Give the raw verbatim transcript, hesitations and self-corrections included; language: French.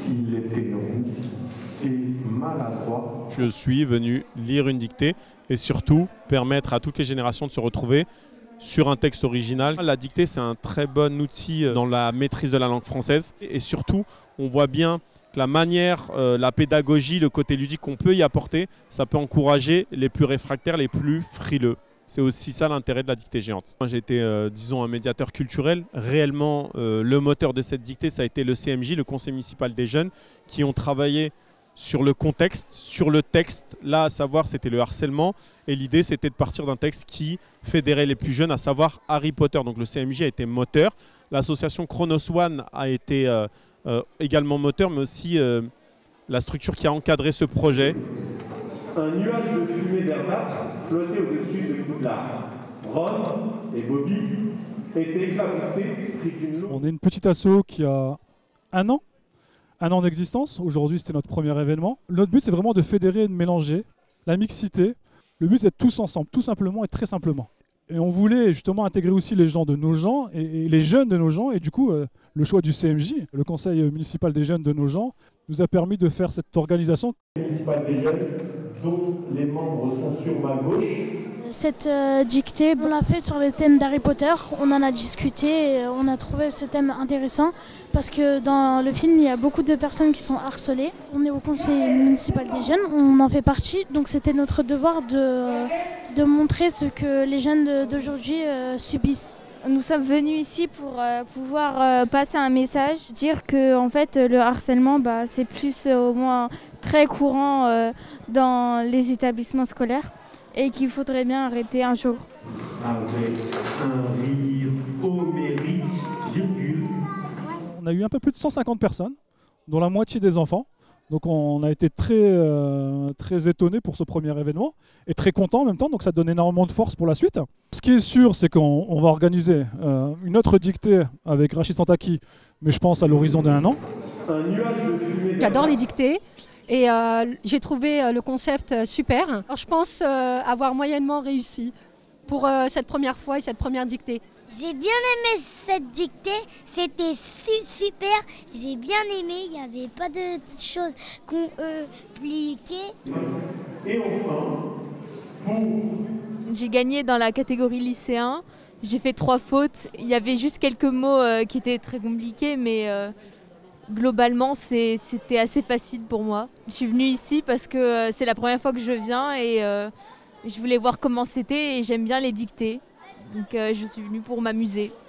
Il était roux et maladroit. Je suis venu lire une dictée et surtout permettre à toutes les générations de se retrouver sur un texte original. La dictée, c'est un très bon outil dans la maîtrise de la langue française. Et surtout, on voit bien que la manière, euh, la pédagogie, le côté ludique qu'on peut y apporter, ça peut encourager les plus réfractaires, les plus frileux. C'est aussi ça l'intérêt de la dictée géante. Moi, j'ai été, euh, disons, un médiateur culturel. Réellement, euh, le moteur de cette dictée, ça a été le C M J, le Conseil municipal des jeunes, qui ont travaillé sur le contexte, sur le texte. Là, à savoir, c'était le harcèlement. Et l'idée, c'était de partir d'un texte qui fédérait les plus jeunes, à savoir Harry Potter. Donc le C M J a été moteur. L'association Chronos One a été euh, euh, également moteur, mais aussi euh, la structure qui a encadré ce projet. Un nuage de fumée verdâtre flottait au-dessus de Poudlard. Ron et Bobby étaient éclaboussés, pris d'une longue... On est une petite asso qui a un an. Un an d'existence, aujourd'hui c'était notre premier événement. Notre but c'est vraiment de fédérer et de mélanger la mixité. Le but c'est d'être tous ensemble, tout simplement et très simplement. Et on voulait justement intégrer aussi les gens de nos gens et, et les jeunes de nos gens. Et du coup, euh, le choix du C M J, le Conseil municipal des jeunes de nos gens, nous a permis de faire cette organisation. Municipal des jeunes, dont les membres sont sur ma gauche. Cette euh, dictée, on l'a fait sur le thème d'Harry Potter, on en a discuté et on a trouvé ce thème intéressant parce que dans le film, il y a beaucoup de personnes qui sont harcelées. On est au conseil municipal des jeunes, on en fait partie, donc c'était notre devoir de, de montrer ce que les jeunes d'aujourd'hui euh, subissent. Nous sommes venus ici pour euh, pouvoir euh, passer un message, dire que en fait, le harcèlement, bah, c'est plus euh, au moins très courant euh, dans les établissements scolaires. Et qu'il faudrait bien arrêter un jour. Avec un rire homérique, virgule. On a eu un peu plus de cent cinquante personnes, dont la moitié des enfants. Donc on a été très, euh, très étonnés pour ce premier événement et très contents en même temps, donc ça donne énormément de force pour la suite. Ce qui est sûr, c'est qu'on on va organiser euh, une autre dictée avec Rachid Santaki, mais je pense à l'horizon d'un an. Un nuage de fumée. J'adore les dictées. Et euh, j'ai trouvé euh, le concept euh, super. Alors, je pense euh, avoir moyennement réussi pour euh, cette première fois et cette première dictée. J'ai bien aimé cette dictée, c'était super, j'ai bien aimé, il n'y avait pas de choses compliquées. Et enfin, pour... J'ai gagné dans la catégorie lycéen, j'ai fait trois fautes, il y avait juste quelques mots euh, qui étaient très compliqués, mais... Euh... Globalement, c'était assez facile pour moi. Je suis venue ici parce que euh, c'est la première fois que je viens et euh, je voulais voir comment c'était et j'aime bien les dictées. Donc euh, je suis venue pour m'amuser.